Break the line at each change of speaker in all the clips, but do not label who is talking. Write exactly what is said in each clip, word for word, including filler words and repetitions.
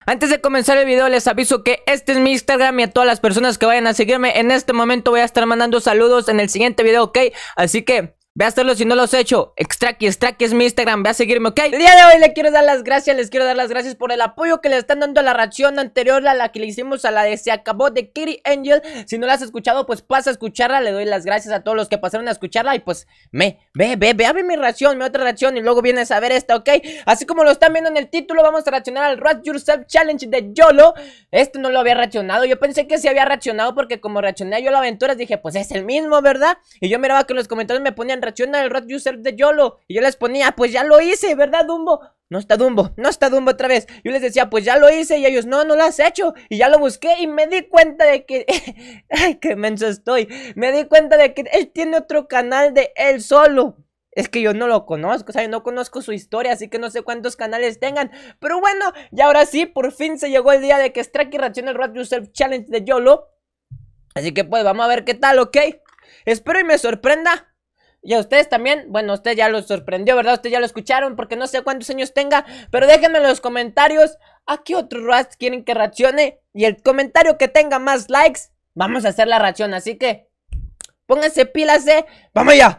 Antes de comenzar el video les aviso que este es mi Instagram y a todas las personas que vayan a seguirme en este momento voy a estar mandando saludos en el siguiente video, ¿ok? Así que ve a hacerlo si no los he hecho. Extraki, Extraki es mi Instagram, ve a seguirme, ¿ok? El día de hoy le quiero dar las gracias, les quiero dar las gracias por el apoyo que le están dando a la reacción anterior a la que le hicimos a la de Se Acabó de Kitty Angel. Si no la has escuchado, pues pasa a escucharla. Le doy las gracias a todos los que pasaron a escucharla y pues me, ve, ve, ve a ver mi reacción, mi otra reacción y luego vienes a ver esta, ¿ok? Así como lo están viendo en el título, vamos a reaccionar al Rate Yourself Challenge de YOLO. Este no lo había reaccionado, yo pensé que sí había reaccionado porque como reaccioné a YOLO Aventuras dije, pues es el mismo, ¿verdad? Y yo miraba que en los comentarios me ponían reacciona el Rate Yourself de YOLO y yo les ponía, pues ya lo hice, ¿verdad, Dumbo? No está Dumbo, no está Dumbo otra vez. Yo les decía, pues ya lo hice y ellos, no, no lo has hecho. Y ya lo busqué y me di cuenta de que, ay, qué menso estoy. Me di cuenta de que él tiene otro canal de él solo. Es que yo no lo conozco, o sea, yo no conozco su historia, así que no sé cuántos canales tengan. Pero bueno, y ahora sí, por fin se llegó el día de que Extraki reaccione al Rate Yourself Challenge de YOLO. Así que pues vamos a ver qué tal, ¿ok? Espero y me sorprenda. Y a ustedes también, bueno, usted ya lo sorprendió, ¿verdad? Ustedes ya lo escucharon porque no sé cuántos años tenga. Pero déjenme en los comentarios a qué otro Rats quieren que reaccione. Y el comentario que tenga más likes, vamos a hacer la reacción. Así que, pónganse pilas, ¿eh? ¡Vamos allá!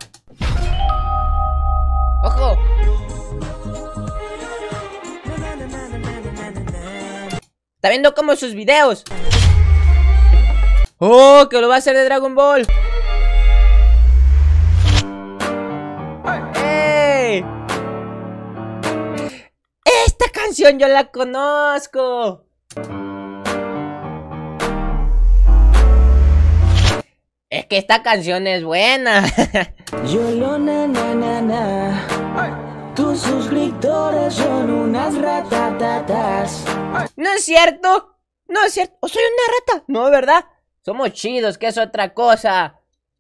¡Ojo! Está viendo como sus videos. ¡Oh! Que lo va a hacer de Dragon Ball. Esta canción yo la conozco. Es que esta canción es buena.
YOLO na na na na. Tus suscriptores son unas ratatatas.
No es cierto. No es cierto. ¿O soy una rata? No, ¿verdad? Somos chidos, que es otra cosa.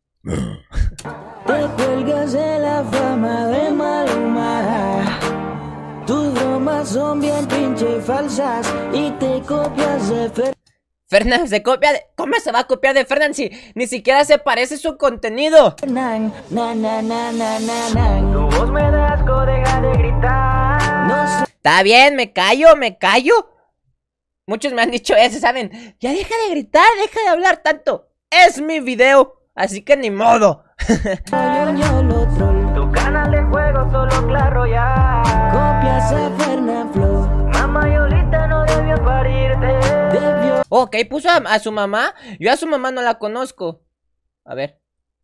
Te cuelgas de la fama de Maluma. Tus bromas son bien pinche falsas y te copias de Fer...
Fernan se copia de... ¿Cómo se va a copiar de Fernan si ni siquiera se parece su contenido?
Na, na, na, na, na, na. Tu voz me da asco, deja de gritar. No sé.
Está bien, me callo, me callo. Muchos me han dicho eso, ¿saben? Ya deja de gritar, deja de hablar tanto. Es mi video, así que ni modo.
YOLO troll. Tu canal de juego solo claro ya. Copias a Fernan Flow. Mamá Yolita no debió parirte. Debió.
Ok, puso a, a su mamá. Yo a su mamá no la conozco. A ver.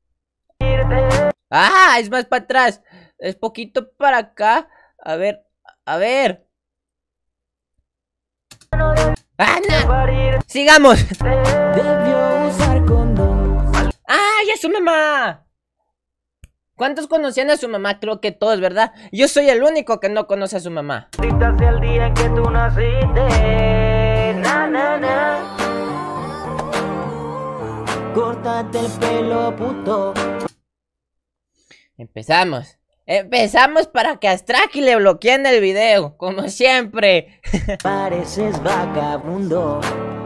Ah, es más para atrás. Es poquito para acá. A ver, a ver. Ah, no. Sigamos.
Debió usar condón.
Ah, ya es su mamá. ¿Cuántos conocían a su mamá? Creo que todos, ¿verdad? Yo soy el único que no conoce a su mamá.
Hacia el día en que tú naciste. Na, na, na. Córtate el pelo, puto.
Empezamos. Empezamos para que a Extraki le bloqueen el video, como siempre.
Pareces vagabundo.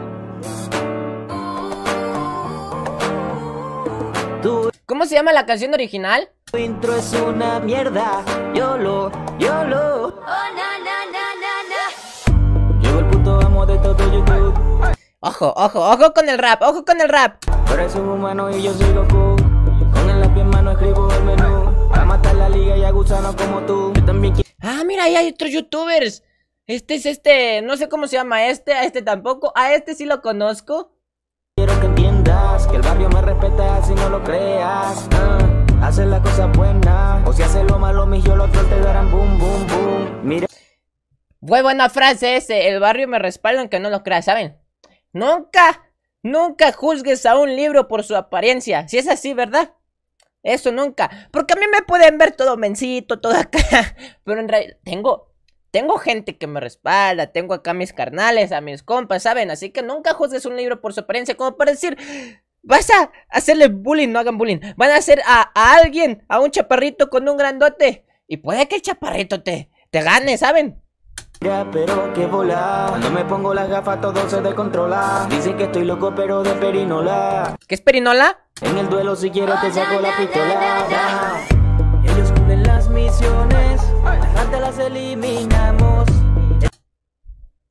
Tu
¿Cómo se llama la canción original?
intro es una mierda. YOLO, YOLO.
Oh, na, na, na, na, na.
Llegó el puto amo de todo YouTube.
Ojo, ojo, ojo con el rap, ojo con el rap.
Pero es un humano y yo soy Goku. Con el lápiz en mano escribo el menú. A matar la liga y a gusanos como tú. Yo también quiero.
Ah, mira, ahí hay otros youtubers. Este es este, no sé cómo se llama este, a este tampoco. A este sí lo conozco.
Quiero que entiendas que el barrio me respeta si no lo creas. Uh, hacer la cosa buena. O si haces lo malo, mis yo los trolls te darán boom, boom, boom. Mira.
Fue buena frase ese, el barrio me respalda aunque no lo creas, ¿saben? Nunca, nunca juzgues a un libro por su apariencia. Si es así, ¿verdad? Eso nunca. Porque a mí me pueden ver todo mencito, todo acá. Pero en realidad tengo... Tengo gente que me respalda, tengo acá a mis carnales, a mis compas, ¿saben? Así que nunca juzgues un libro por su apariencia, como para decir, vas a hacerle bullying, no hagan bullying. Van a hacer a, a alguien, a un chaparrito con un grandote. Y puede que el chaparrito te, te gane, ¿saben?
Mira, pero que volar. Cuando me pongo las gafas todo se descontrola. Dicen que estoy loco pero de perinola.
¿Qué es perinola?
En el duelo si quiero te saco la pistola. Ellos cumplen las misiones, las las eliminamos.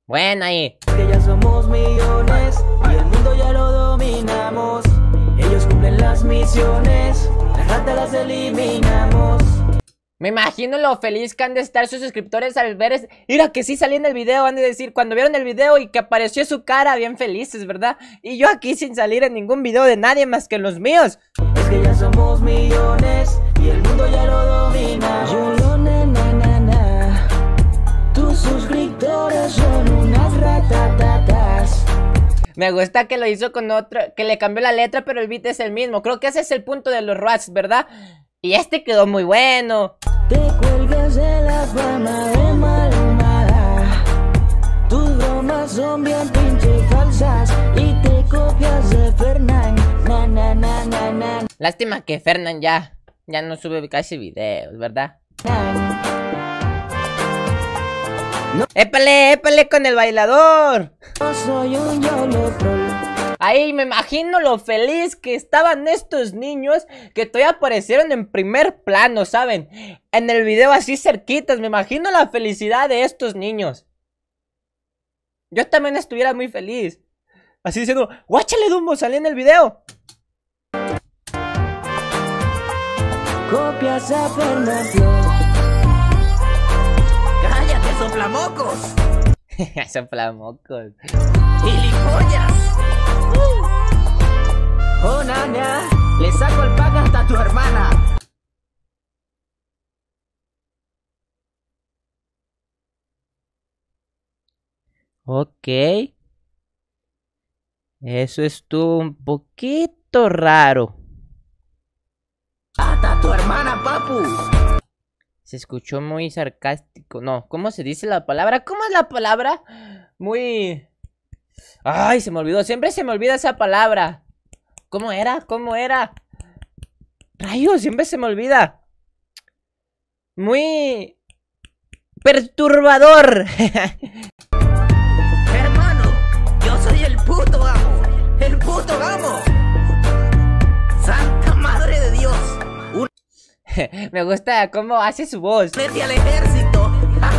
Buena ahí.
Que ya somos millones y el mundo ya lo dominamos. Ellos cumplen las misiones, las ratas las eliminamos.
Me imagino lo feliz que han de estar sus suscriptores al ver es... Mira que sí salí en el video, han de decir, cuando vieron el video y que apareció su cara, bien felices, ¿verdad? Y yo aquí sin salir en ningún video de nadie más que en los míos.
Es que ya somos millones y el mundo ya lo domina. Yo lo na na na na. Tus suscriptores son unas ratatatas.
Me gusta que lo hizo con otro, que le cambió la letra, pero el beat es el mismo. Creo que ese es el punto de los raps, ¿verdad? Y este quedó muy bueno.
Te cuelgas de la fama de malvada. Tus bromas son bien pinche falsas y te copias de Fernán. Na na na na na.
Lástima que Fernán ya, ya no sube casi videos, ¿verdad?
No.
¡Épale, épale con el bailador!
Yo soy un YOLO troll.
Ahí me imagino lo feliz que estaban estos niños que todavía aparecieron en primer plano, ¿saben? En el video así cerquitas, me imagino la felicidad de estos niños. Yo también estuviera muy feliz. Así diciendo, ¡guáchale, Dumbo! Salí en el video.
Copias a Fernando. ¡Cállate, soplamocos!
Soplamocos.
¡Gilipollas! ¡Oh, nana! ¡Le saco el pack hasta a tu hermana!
Ok. Eso estuvo un poquito raro.
¡Hasta tu hermana, papu!
Se escuchó muy sarcástico. No, ¿cómo se dice la palabra? ¿Cómo es la palabra? Muy... Ay, se me olvidó. Siempre se me olvida esa palabra. ¿Cómo era? ¿Cómo era? Rayos, siempre se me olvida. Muy... perturbador.
Hermano, yo soy el puto amo. El puto amo. Santa madre de Dios. Un...
Me gusta cómo hace su voz.
Vete al ejército.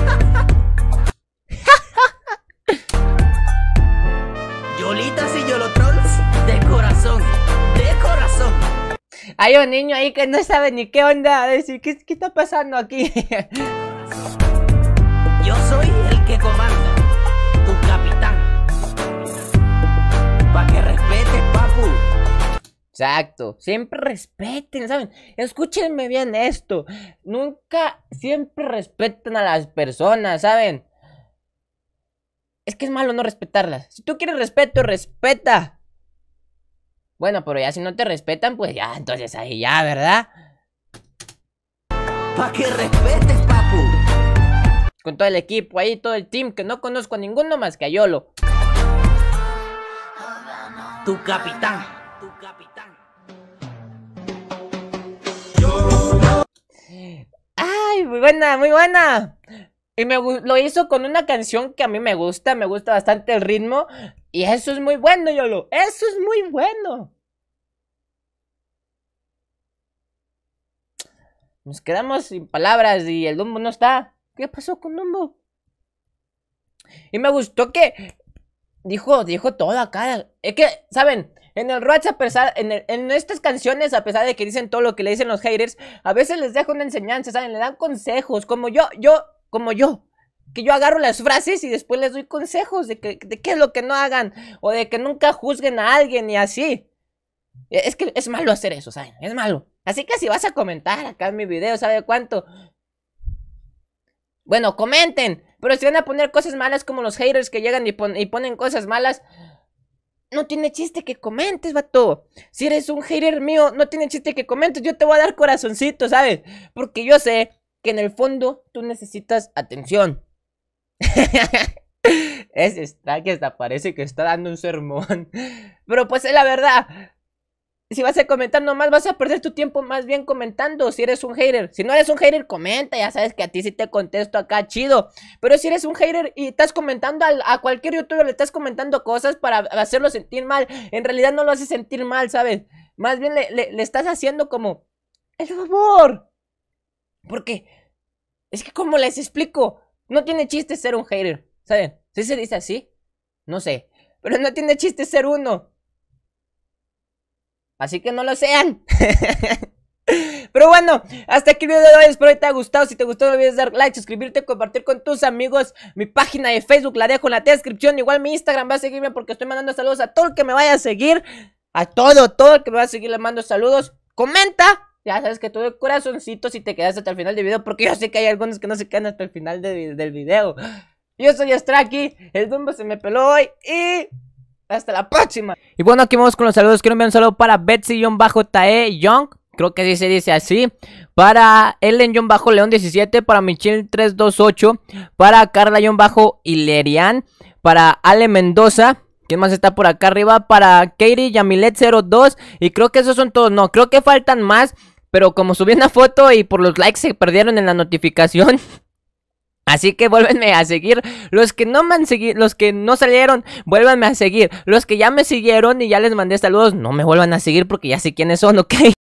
Yolitas y Yolotrolls de corazón, de corazón.
Hay un niño ahí que no sabe ni qué onda. Decir, ¿qué, qué está pasando aquí?
Yo soy el que comanda, tu capitán. Pa' que respetes, papu.
Exacto, siempre respeten, ¿saben? Escúchenme bien esto. Nunca, siempre respeten a las personas, ¿saben? Es que es malo no respetarlas. Si tú quieres respeto, respeta. Bueno, pero ya si no te respetan, pues ya, entonces ahí ya, ¿verdad?
Pa' que respetes, papu.
Con todo el equipo ahí, todo el team, que no conozco a ninguno más que a Yolo.
Tu capitán. Tu capitán.
¡Ay, muy buena, muy buena! Y me lo hizo con una canción que a mí me gusta, me gusta bastante el ritmo. Y eso es muy bueno, Yolo. Eso es muy bueno. Nos quedamos sin palabras y el Dumbo no está. ¿Qué pasó con Dumbo? Y me gustó que dijo, dijo todo acá. Es que, ¿saben? En el Roach, a pesar, en, el, en estas canciones, a pesar de que dicen todo lo que le dicen los haters, a veces les deja una enseñanza, ¿saben? Le dan consejos, como yo, yo, como yo. Que yo agarro las frases y después les doy consejos de, que, de qué es lo que no hagan. O de que nunca juzguen a alguien y así. Es que es malo hacer eso, ¿saben? Es malo. Así que si vas a comentar acá en mi video, ¿sabe cuánto? Bueno, comenten. Pero si van a poner cosas malas como los haters que llegan y, pon y ponen cosas malas, no tiene chiste que comentes, vato. Si eres un hater mío, no tiene chiste que comentes. Yo te voy a dar corazoncito, ¿sabes? Porque yo sé que en el fondo tú necesitas atención. Ese Strack hasta parece que está dando un sermón. Pero pues es la verdad. Si vas a comentar nomás vas a perder tu tiempo más bien comentando. Si eres un hater, si no eres un hater, comenta. Ya sabes que a ti sí te contesto acá chido. Pero si eres un hater y estás comentando a, a cualquier youtuber, le estás comentando cosas para hacerlo sentir mal, en realidad no lo haces sentir mal, ¿sabes? Más bien le, le, le estás haciendo como el favor. Porque es que como les explico, no tiene chiste ser un hater, ¿saben? ¿Sí se dice así? No sé. Pero no tiene chiste ser uno. Así que no lo sean. Pero bueno, hasta aquí el video de hoy. Espero que te haya gustado. Si te gustó no olvides dar like, suscribirte, compartir con tus amigos. Mi página de Facebook la dejo en la descripción. Igual mi Instagram va a seguirme porque estoy mandando saludos a todo el que me vaya a seguir. A todo, todo el que me va a seguir le mando saludos. Comenta. Ya sabes que tuve corazoncito si te quedaste hasta el final del video, porque yo sé que hay algunos que no se quedan hasta el final de, del video. Yo soy Straki, el Dumbo se me peló hoy y hasta la próxima. Y bueno, aquí vamos con los saludos. Quiero enviar un saludo para Betsy-Tae Young, creo que sí se dice así. Para Ellen-León diecisiete, para Michelle tres dos ocho, para Carla-Ilerian, para Ale Mendoza. ¿Quién más está por acá arriba? Para Katie Yamilet cero dos. Y creo que esos son todos. No, creo que faltan más. Pero como subí una foto y por los likes se perdieron en la notificación. Así que vuélvenme a seguir. Los que no me han seguido, los que no salieron, vuélvanme a seguir. Los que ya me siguieron y ya les mandé saludos, no me vuelvan a seguir porque ya sé quiénes son, ¿ok?